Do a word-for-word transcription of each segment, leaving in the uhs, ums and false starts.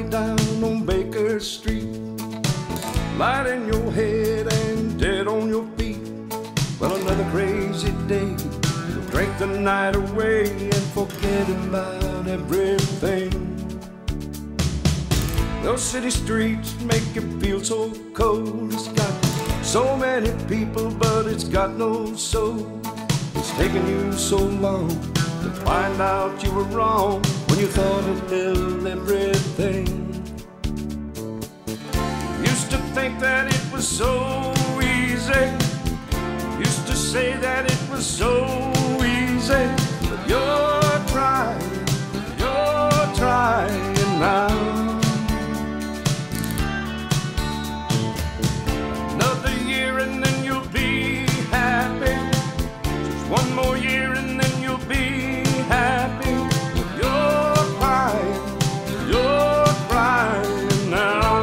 down on Baker Street, light in your head and dead on your feet. Well, another crazy day, drink the night away and forget about everything. Those city streets make you feel so cold. It's got so many people, but it's got no soul. It's taken you so long to find out you were wrong when you thought it held everything. Used to think that it was so easy. Used to say that it was so easy. But you're trying, you're trying now. Another year and then you'll be happy. Just one more year and then you'll be happy. You're crying, you're crying now.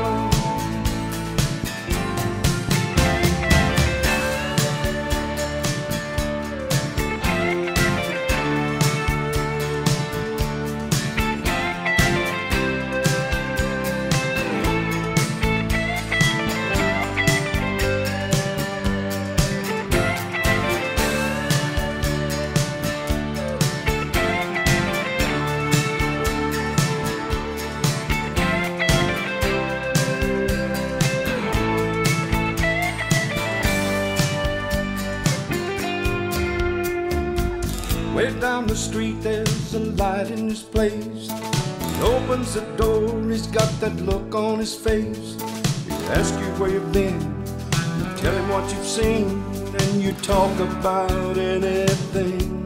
Way down the street there's a light in this place. He opens the door, he's got that look on his face. He asks you where you've been, you tell him what you've seen, and you talk about anything.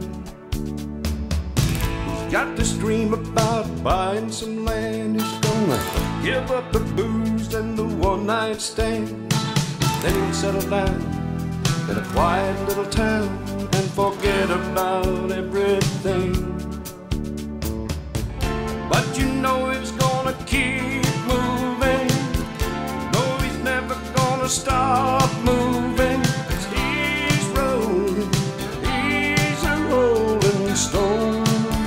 He's got this dream about buying some land. He's gonna give up the booze and the one-night stand. Then he'll settle down in a quiet little town and forget about everything. But you know he's gonna keep moving. You know he's never gonna stop moving. 'Cause he's rolling, he's a rolling stone.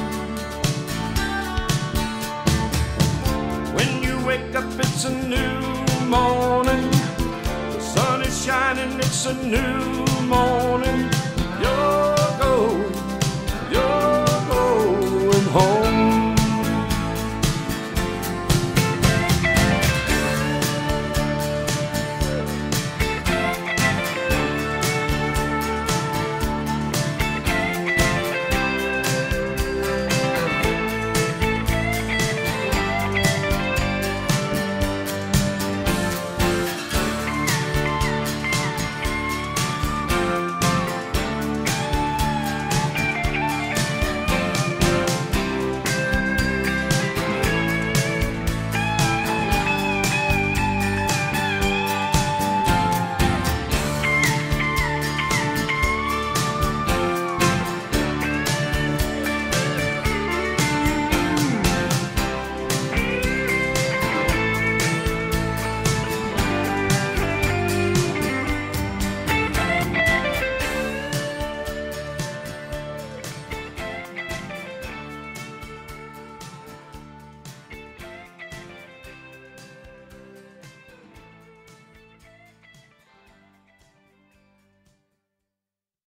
When you wake up it's a new morning. The sun is shining, it's a new morning. You're